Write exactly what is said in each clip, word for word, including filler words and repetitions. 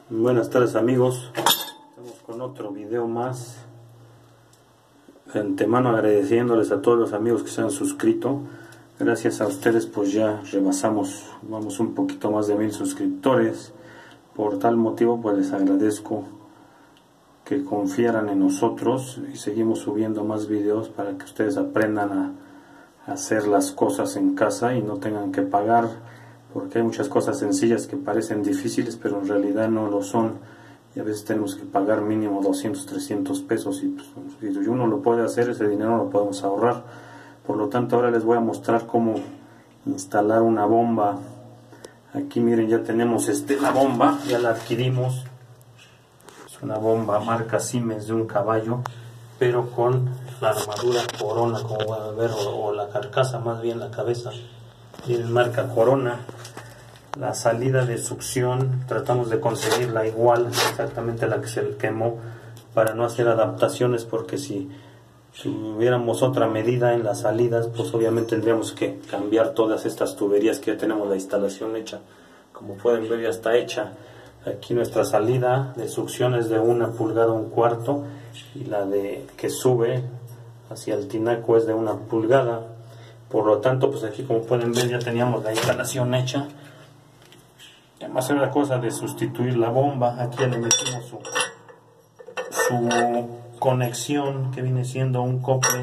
Buenas tardes amigos, estamos con otro video más. De antemano agradeciéndoles a todos los amigos que se han suscrito. Gracias a ustedes pues ya rebasamos, vamos un poquito más de mil suscriptores. Por tal motivo pues les agradezco que confiaran en nosotros y seguimos subiendo más videos para que ustedes aprendan a hacer las cosas en casa y no tengan que pagar, porque hay muchas cosas sencillas que parecen difíciles pero en realidad no lo son, y a veces tenemos que pagar mínimo doscientos, trescientos pesos y pues, si uno lo puede hacer, ese dinero lo podemos ahorrar. Por lo tanto ahora les voy a mostrar cómo instalar una bomba. Aquí miren, ya tenemos este, la bomba, ya la adquirimos. Es una bomba marca Siemens de un caballo, pero con la armadura Corona, como van a ver, o, o la carcasa, más bien la cabeza. Miren, marca Corona. La salida de succión tratamos de conseguirla igual, exactamente la que se quemó, para no hacer adaptaciones, porque si tuviéramos otra medida en las salidas, pues obviamente tendríamos que cambiar todas estas tuberías que ya tenemos la instalación hecha. Como pueden ver, ya está hecha. Aquí nuestra salida de succión es de una pulgada un cuarto, y la de que sube hacia el tinaco es de una pulgada. Por lo tanto, pues aquí como pueden ver ya teníamos la instalación hecha. Además era la cosa de sustituir la bomba. Aquí ya le metimos su, su conexión, que viene siendo un cople,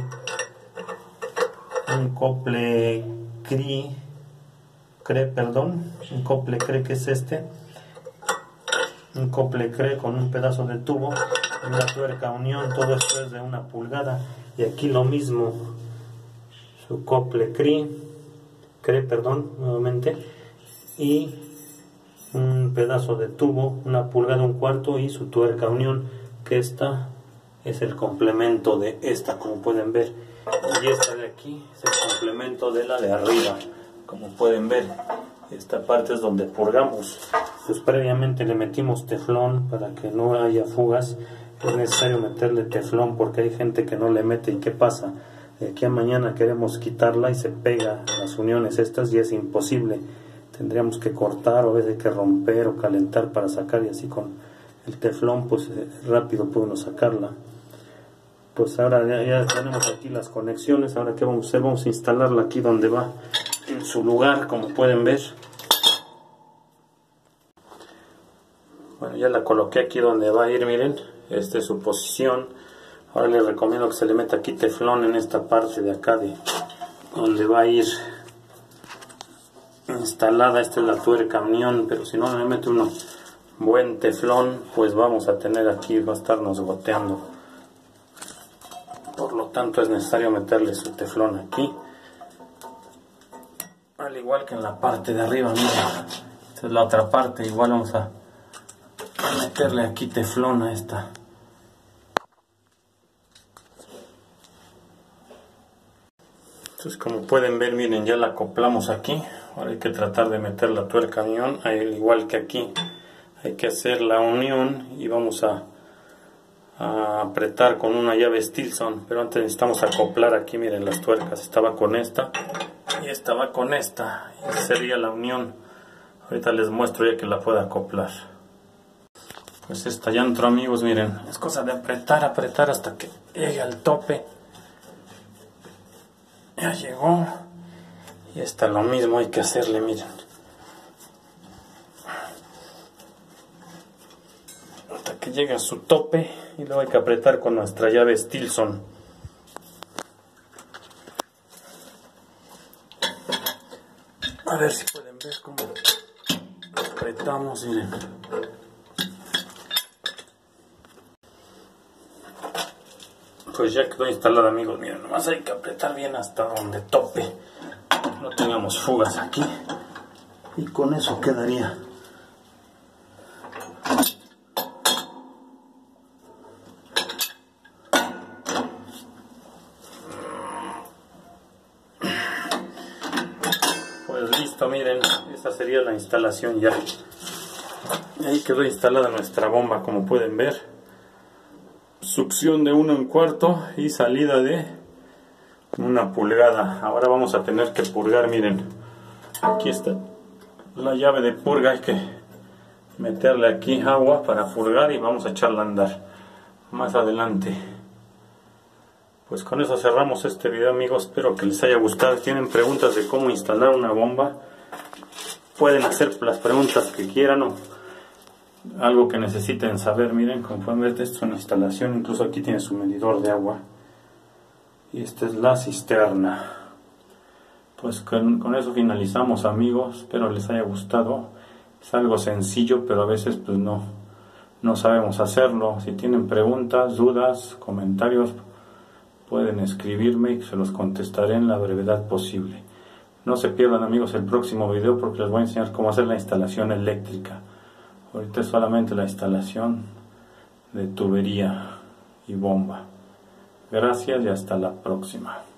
un cople CRE, CRE, perdón, un cople CRE que es este, un cople CRE con un pedazo de tubo, una tuerca unión, todo esto es de una pulgada. Y aquí lo mismo, su cople CRE, CRE, perdón, nuevamente, y un pedazo de tubo, una pulgada un cuarto, y su tuerca unión, que esta es el complemento de esta, como pueden ver, y esta de aquí es el complemento de la de arriba, como pueden ver. Esta parte es donde purgamos. Pues previamente le metimos teflón para que no haya fugas. Es necesario meterle teflón porque hay gente que no le mete. ¿Y qué pasa? De aquí a mañana queremos quitarla y se pega a las uniones estas y es imposible. Tendríamos que cortar, o a veces hay que romper o calentar para sacar, y así con el teflón pues rápido podemos sacarla. Pues ahora ya, ya tenemos aquí las conexiones. Ahora qué vamos a hacer, vamos a instalarla aquí donde va, en su lugar, como pueden ver. Bueno, ya la coloqué aquí donde va a ir, miren, esta es su posición. Ahora les recomiendo que se le meta aquí teflón en esta parte de acá de donde va a ir instalada. Esta es la tuerca unión, pero si no le mete uno buen teflón, pues vamos a tener aquí, va a estarnos goteando. Por lo tanto es necesario meterle su teflón aquí, al igual que en la parte de arriba. Miren, esta es la otra parte, igual vamos a meterle aquí teflón a esta. Entonces, como pueden ver, miren, ya la acoplamos aquí. Ahora hay que tratar de meter la tuerca unión, al igual que aquí. Hay que hacer la unión y vamos a, a apretar con una llave Stilson. Pero antes necesitamos acoplar aquí, miren, las tuercas. Estaba con esta y estaba con esta. Y sería la unión. Ahorita les muestro ya que la puedo acoplar. Pues esta ya entró, amigos, miren. Es cosa de apretar, apretar hasta que llegue al tope. Ya llegó. Y esta lo mismo hay que hacerle, miren. Hasta que llegue a su tope, y luego hay que apretar con nuestra llave Stilson. A ver si pueden ver cómo apretamos, miren. Pues ya quedó instalada, amigos, miren, nomás hay que apretar bien hasta donde tope, no tengamos fugas aquí, y con eso quedaría. Pues listo, miren, esta sería la instalación ya. Ahí quedó instalada nuestra bomba, como pueden ver. Succión de uno en cuarto y salida de una pulgada. Ahora vamos a tener que purgar, miren. Aquí está la llave de purga, hay que meterle aquí agua para purgar y vamos a echarla a andar más adelante. Pues con eso cerramos este video, amigos. Espero que les haya gustado. Si tienen preguntas de cómo instalar una bomba, pueden hacer las preguntas que quieran o algo que necesiten saber. Miren, como pueden ver, esta es una instalación. Incluso aquí tiene su medidor de agua. Y esta es la cisterna. Pues con, con eso finalizamos, amigos. Espero les haya gustado. Es algo sencillo, pero a veces pues no, no sabemos hacerlo. Si tienen preguntas, dudas, comentarios, pueden escribirme y se los contestaré en la brevedad posible. No se pierdan, amigos, el próximo video porque les voy a enseñar cómo hacer la instalación eléctrica. Ahorita es solamente la instalación de tubería y bomba. Gracias y hasta la próxima.